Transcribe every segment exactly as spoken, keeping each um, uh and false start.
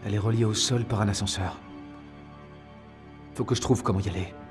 Elle est reliée au sol par un ascenseur. Faut que je trouve comment y aller.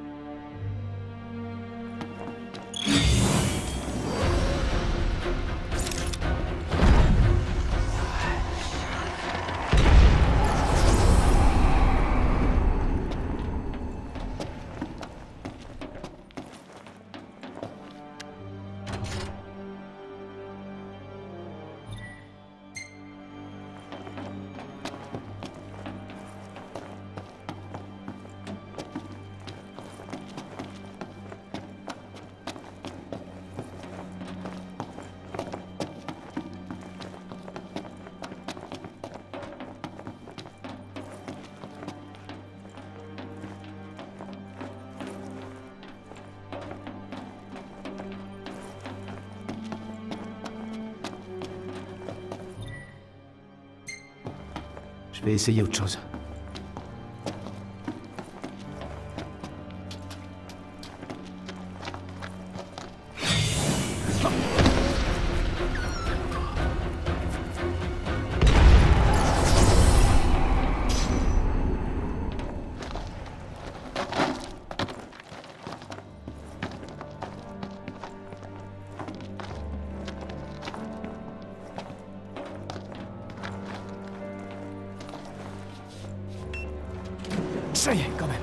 Je vais essayer autre chose. Ça y est, quand même.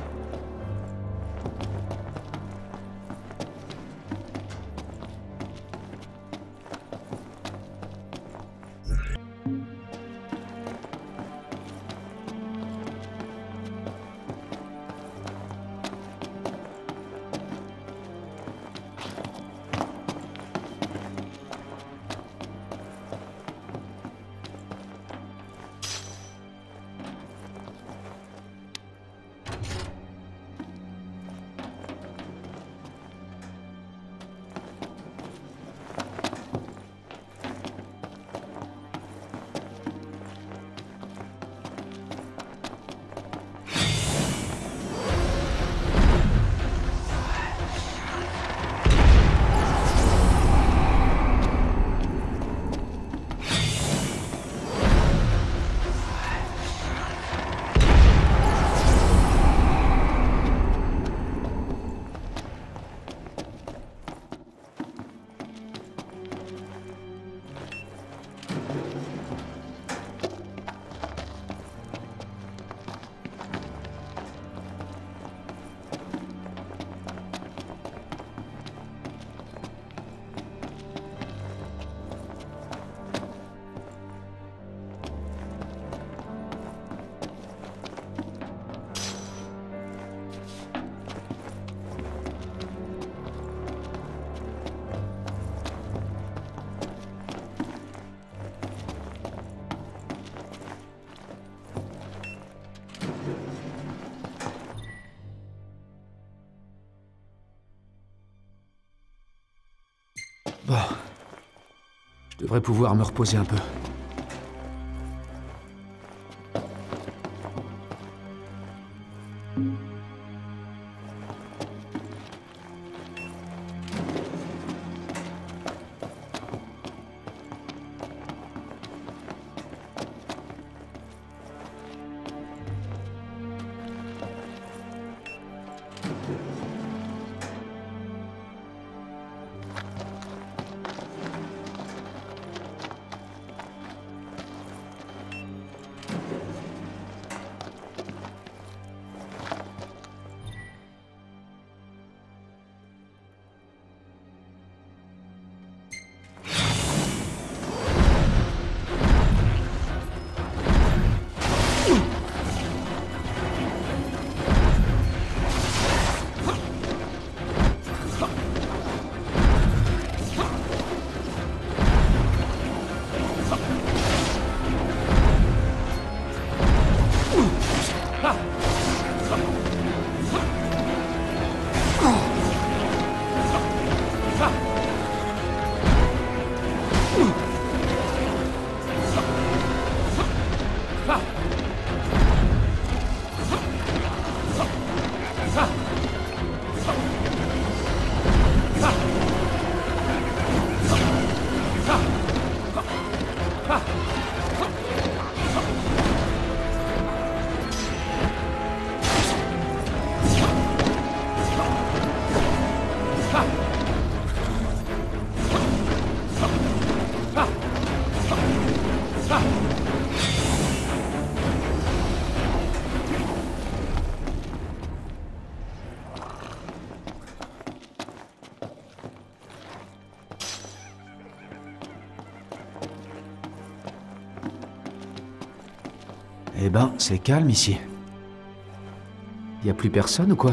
Bon. Je devrais pouvoir me reposer un peu. Eh ben, c'est calme ici. Y a plus personne ou quoi?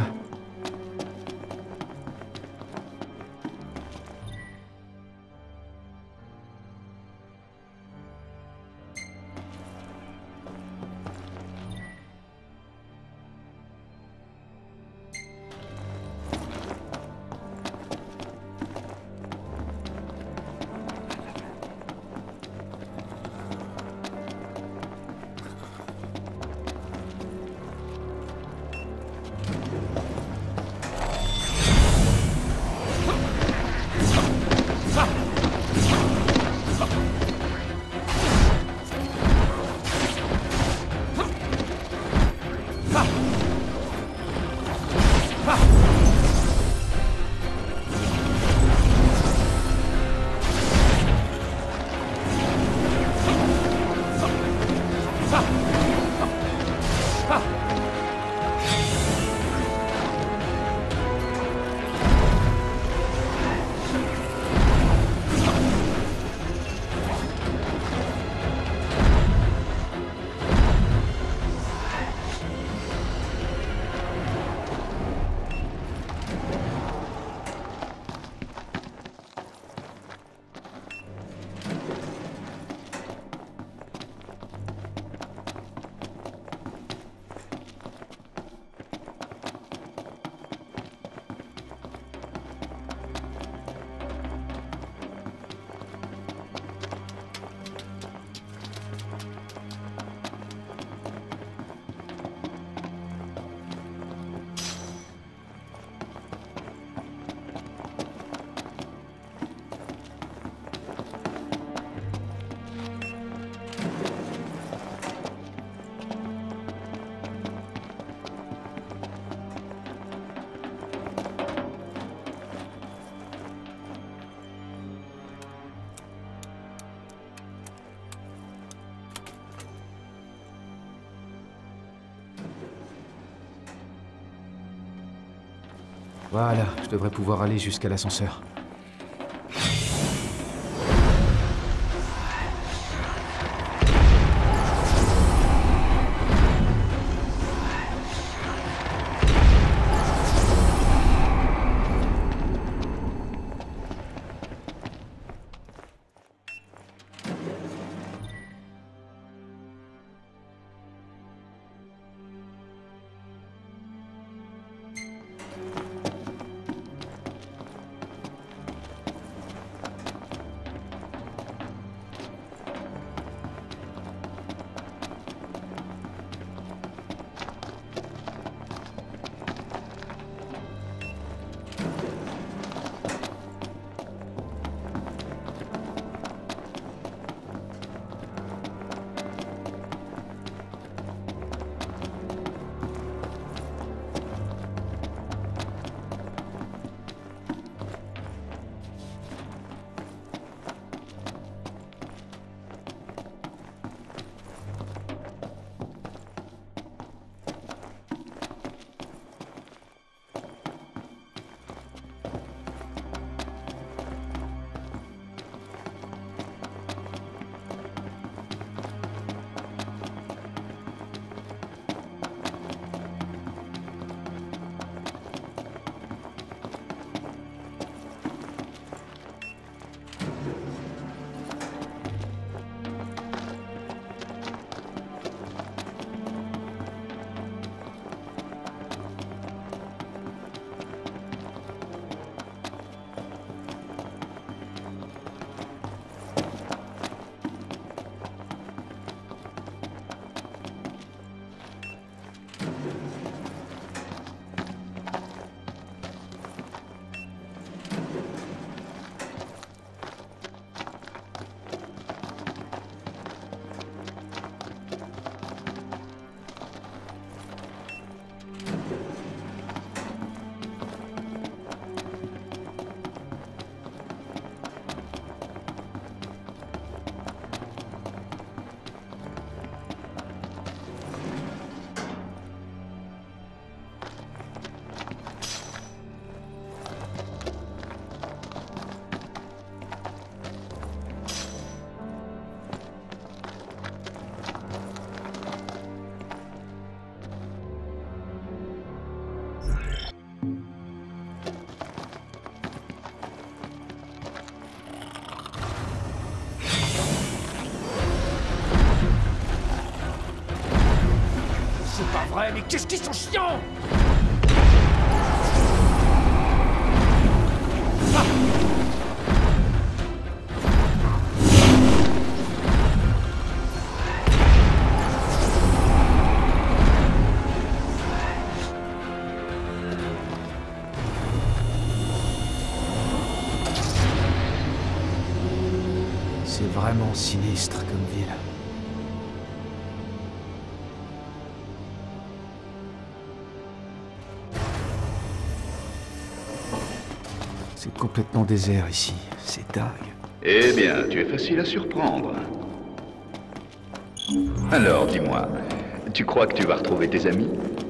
Voilà, je devrais pouvoir aller jusqu'à l'ascenseur. vrai, mais qu'est-ce qu'ils sont chiants! Ah! C'est vraiment sinistre comme ville. C'est complètement désert ici. C'est dingue. Eh bien, tu es facile à surprendre. Alors, dis-moi, tu crois que tu vas retrouver tes amis?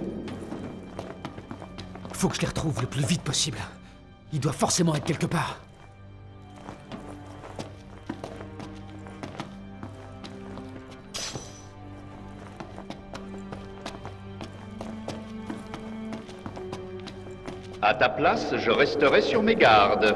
Faut que je les retrouve le plus vite possible. Ils doivent forcément être quelque part. À ta place, je resterai sur mes gardes.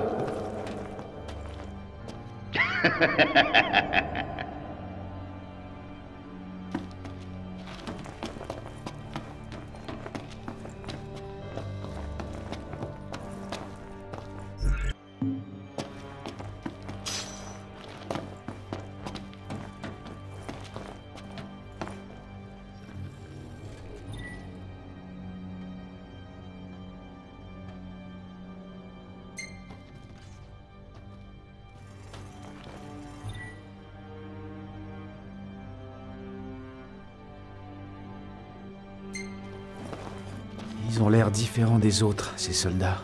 Ils ont l'air différents des autres, ces soldats.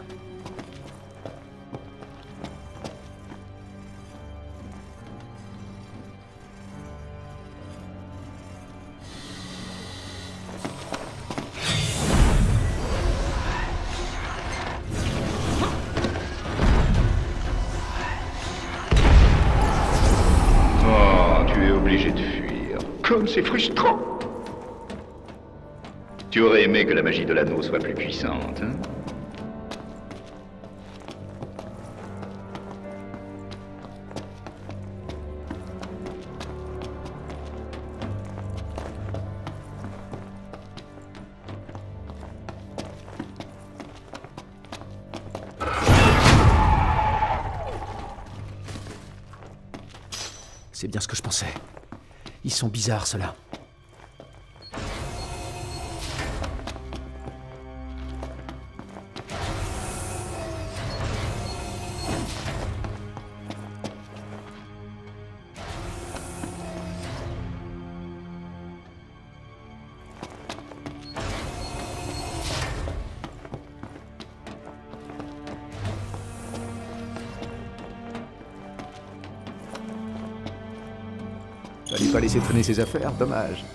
Oh, tu es obligé de fuir. Comme c'est frustrant. Tu aurais aimé que la magie de l'anneau soit plus puissante, hein? C'est bien ce que je pensais. Ils sont bizarres, ceux-là. Fallait pas laisser traîner ses affaires, dommage.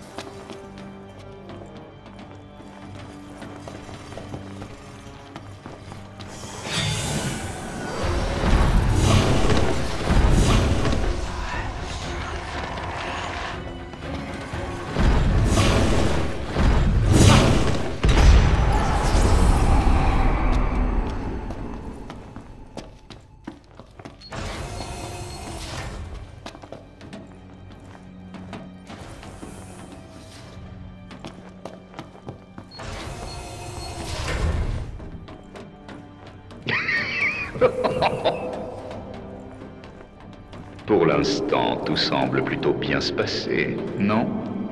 Pour l'instant, tout semble plutôt bien se passer, non?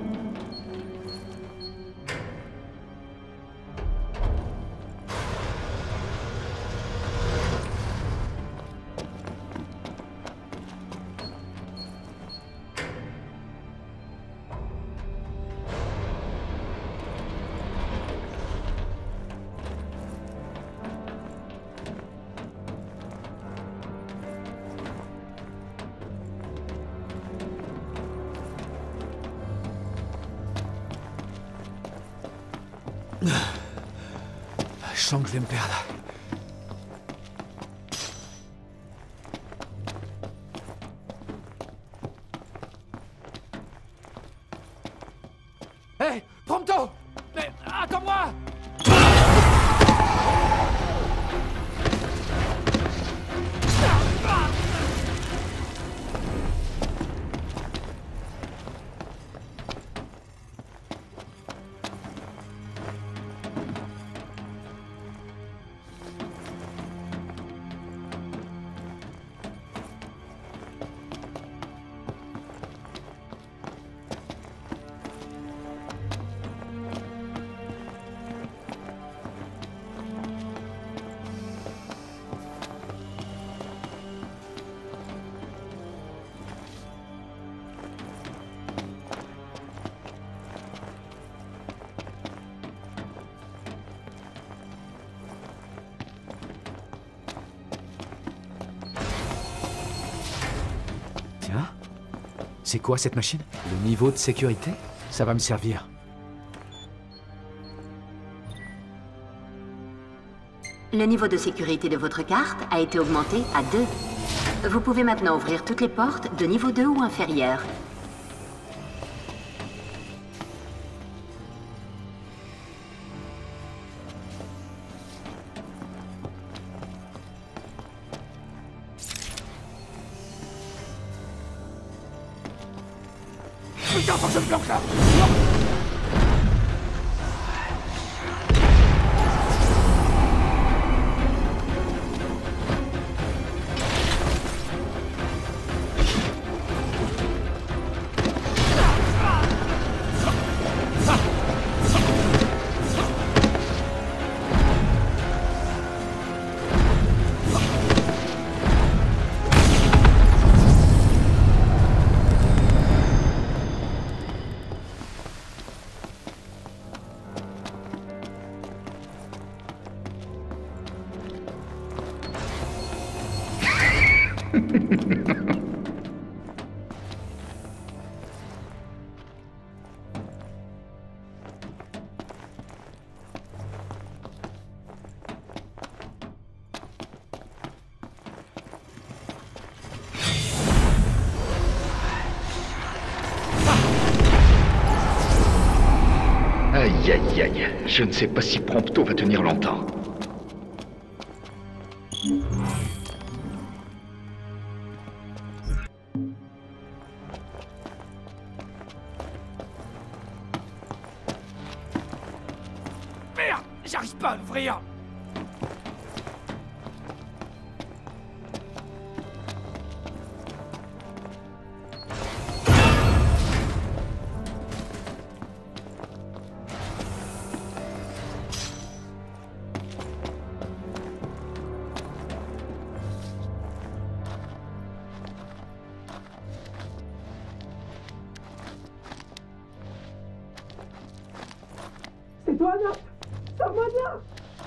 Je sens que je vais me perdre. Hé, hey, Prompto! Mais attends-moi! C'est quoi cette machine? Le niveau de sécurité? Ça va me servir. Le niveau de sécurité de votre carte a été augmenté à deux. Vous pouvez maintenant ouvrir toutes les portes de niveau deux ou inférieur. Putain, faut que je me bloque là. Aïe, aïe, aïe. Je ne sais pas si Prompto va tenir longtemps. Merde, j'arrive pas à l'ouvrir. C'est toi, Nat! Sauve-moi, Nat!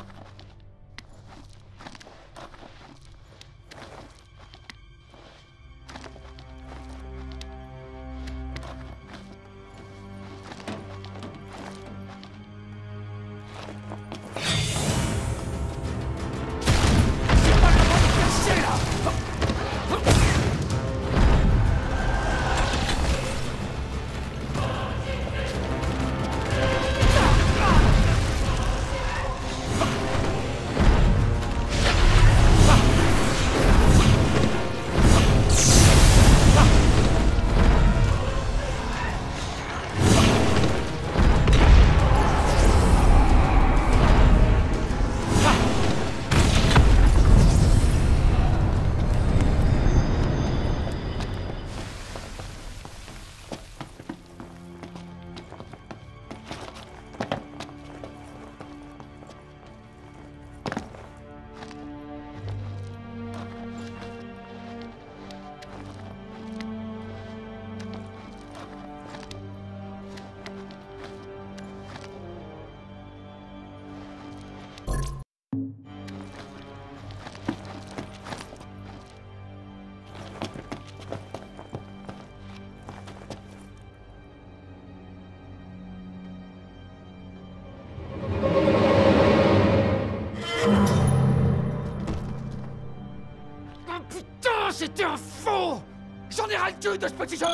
C'était un faux! J'en ai ras le cul de ce petit jeu!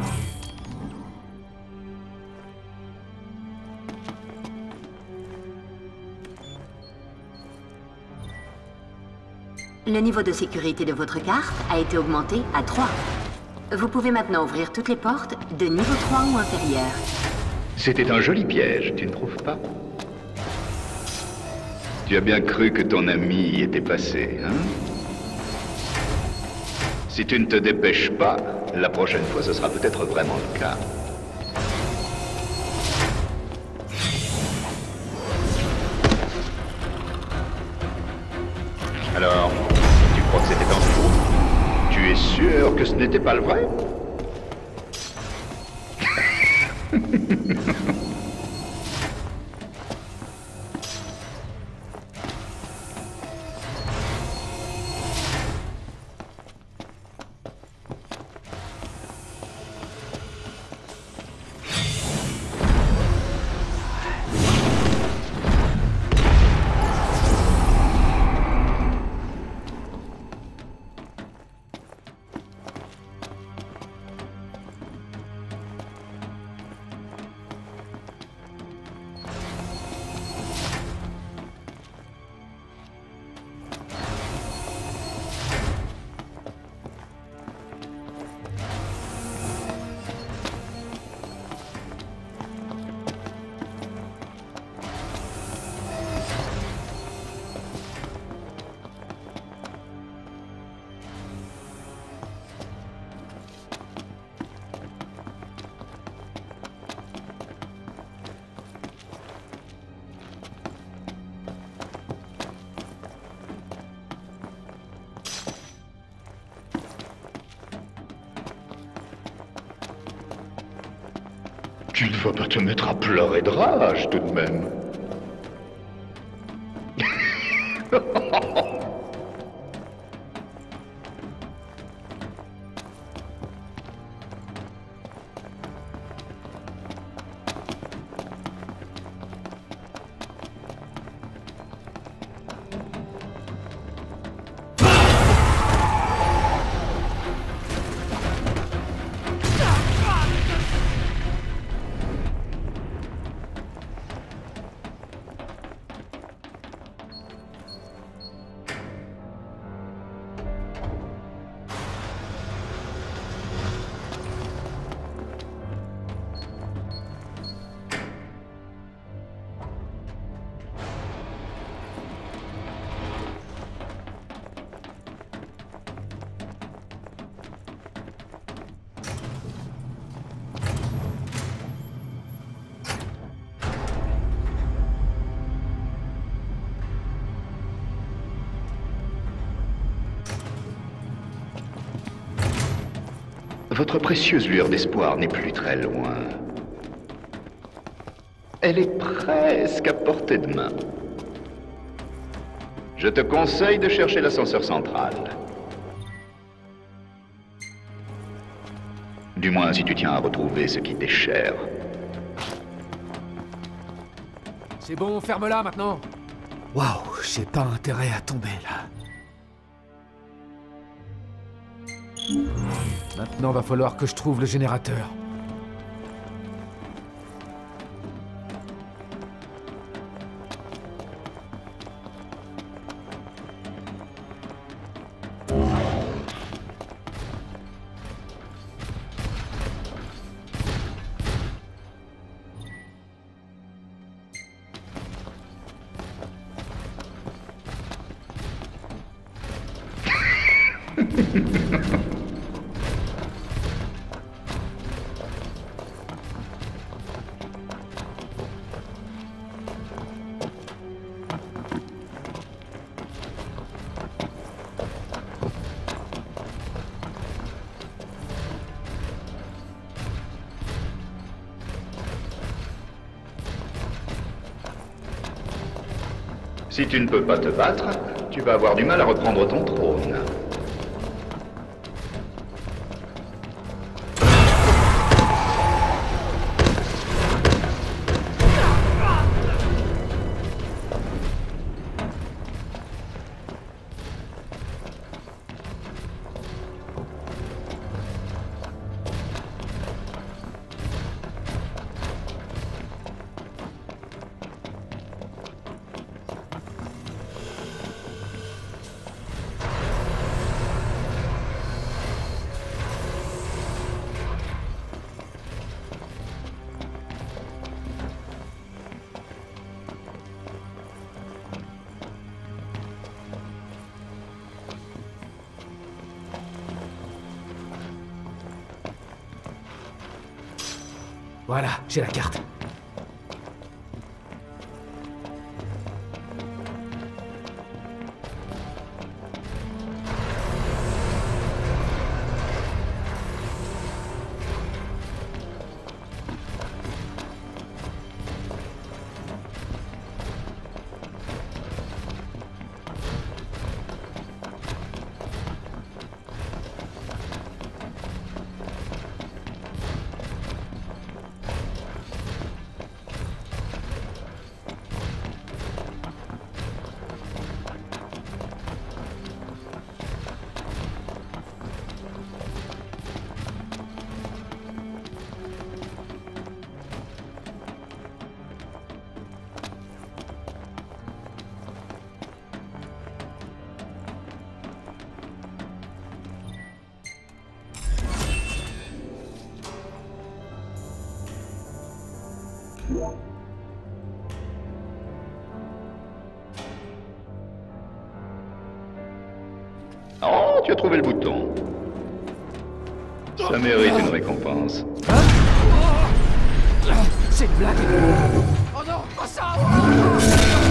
Le niveau de sécurité de votre carte a été augmenté à trois. Vous pouvez maintenant ouvrir toutes les portes de niveau trois ou inférieur. C'était un joli piège, tu ne trouves pas? Tu as bien cru que ton ami y était passé, hein? Si tu ne te dépêches pas, la prochaine fois, ce sera peut-être vraiment le cas. Alors, tu crois que c'était un faux? Tu es sûr que ce n'était pas le vrai? Tu ne vas pas te mettre à pleurer de rage, tout de même. Votre précieuse lueur d'espoir n'est plus très loin. Elle est presque à portée de main. Je te conseille de chercher l'ascenseur central. Du moins si tu tiens à retrouver ce qui t'est cher. C'est bon, ferme-la maintenant. Waouh, j'ai pas intérêt à tomber là. Maintenant, va falloir que je trouve le générateur. Si tu ne peux pas te battre, tu vas avoir du mal à reprendre ton trône. Voilà, j'ai la carte. Oh, tu as trouvé le bouton. Ça mérite une récompense. C'est une blague. Oh non, pas ça!